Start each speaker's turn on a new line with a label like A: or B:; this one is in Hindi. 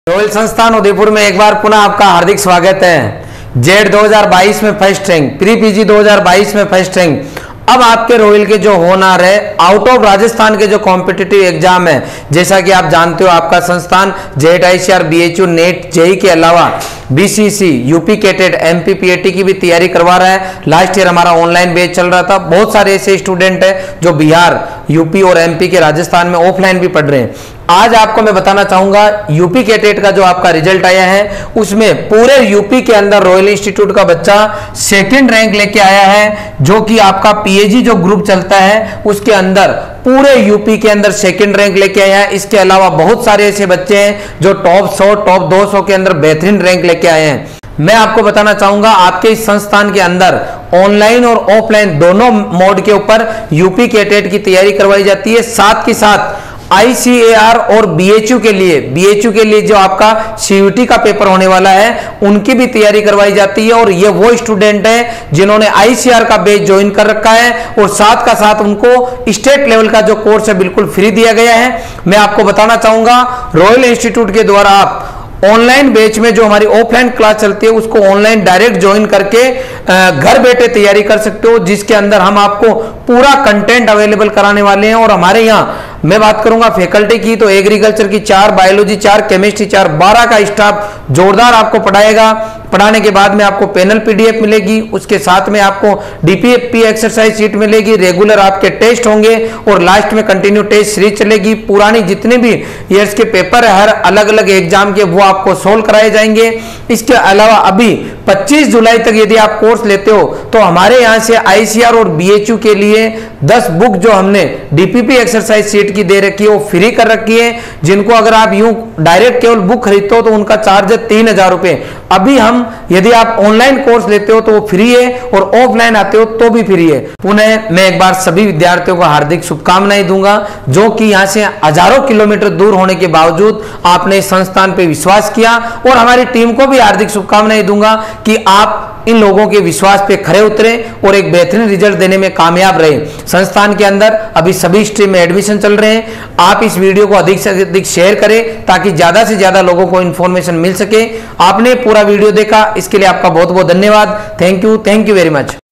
A: रॉयल संस्थान उदयपुर में एक बार पुनः आपका हार्दिक स्वागत है। जेड 2022 में फर्स्ट रैंक, प्री पीजी 2022 में फर्स्ट रैंक। अब आपके रॉयल के जो होनहार है आउट ऑफ राजस्थान के जो कॉम्पिटिटिव एग्जाम है, जैसा कि आप जानते हो आपका संस्थान JET ICR BHU NET JE के अलावा BCC UP CATET MP PAT की भी तैयारी करवा रहा है। लास्ट ईयर हमारा ऑनलाइन बैच चल रहा था। बहुत सारे ऐसे स्टूडेंट हैं जो बिहार, यूपी और एमपी के राजस्थान में ऑफलाइन भी पढ़ रहे हैं। आज आपको मैं बताना चाहूंगा यूपी कैटेट का जो आपका रिजल्ट आया है उसमें पूरे यूपी के अंदर रॉयल इंस्टीट्यूट का बच्चा सेकंड रैंक लेके आया है, जो कि आपका पीएजी जो ग्रुप चलता है उसके अंदर पूरे यूपी के अंदर सेकंड रैंक लेके आया है। इसके अलावा बहुत सारे ऐसे बच्चे हैं जो टॉप 100 टॉप 200 के अंदर बेहतरीन रैंक लेके आए हैं। मैं आपको बताना चाहूंगा आपके इस संस्थान के अंदर ऑनलाइन और ऑफलाइन दोनों मोड के ऊपर यूपी कैटेट की तैयारी करवाई जाती है। साथ के साथ आईसीएआर और बीएचयू के लिए जो आपका सीयूटी का पेपर होने वाला है उनकी भी तैयारी करवाई जाती है। और ये वो स्टूडेंट हैं जिन्होंने आईसीआर का बैच ज्वाइन कर रखा है और साथ का साथ उनको स्टेट लेवल का जो कोर्स है बिल्कुल फ्री दिया गया है। मैं आपको बताना चाहूंगा रॉयल इंस्टीट्यूट के द्वारा आप ऑनलाइन बैच में जो हमारी ऑफलाइन क्लास चलती है उसको ऑनलाइन डायरेक्ट ज्वाइन करके घर बैठे तैयारी कर सकते हो, जिसके अंदर हम आपको पूरा कंटेंट अवेलेबल कराने वाले हैं। और हमारे यहाँ मैं बात करूंगा फैकल्टी की तो एग्रीकल्चर की 4, बायोलॉजी 4, केमिस्ट्री 4, 12 का स्टाफ जोरदार आपको पढ़ाएगा। पढ़ाने के बाद में आपको पैनल पीडीएफ मिलेगी, उसके साथ में आपको डीपीएफपी एक्सरसाइज शीट मिलेगी, रेगुलर आपके टेस्ट होंगे और लास्ट में कंटिन्यू टेस्ट सीरीज चलेगी। पुरानी जितने भी ईयर्स के पेपर है हर अलग अलग एग्जाम के वो आपको सोल्व कराए जाएंगे। इसके अलावा अभी 25 जुलाई तक यदि आप कोर्स लेते हो तो हमारे यहाँ से आईसीआर और बीएचयू के लिए 10 बुक जो हमने डीपीपी एक्सरसाइज शीट की दे रखी है वो फ्री कर रखी है, जिनको अगर आप यूं डायरेक्ट केवल बुक खरीदते हो तो उनका चार्ज है 3000 रुपए। अभी हम यदि आप ऑनलाइन कोर्स लेते हो तो वो फ्री है और ऑफलाइन आते हो तो भी फ्री है। पुनः मैं एक बार सभी विद्यार्थियों को हार्दिक शुभकामनाएं दूंगा जो कि यहाँ से हजारों किलोमीटर दूर होने के बावजूद आपने इस संस्थान पे विश्वास किया। और हमारी टीम को भी हार्दिक शुभकामनाएं दूंगा कि आप इन लोगों के विश्वास पे खरे उतरे और एक बेहतरीन रिजल्ट देने में कामयाब रहे। संस्थान के अंदर अभी सभी स्ट्रीम में एडमिशन चल रहे हैं। आप इस वीडियो को अधिक से अधिक शेयर करें ताकि ज्यादा से ज्यादा लोगों को इन्फॉर्मेशन मिल सके। आपने पूरा वीडियो देखा इसके लिए आपका बहुत बहुत धन्यवाद। Thank you very much.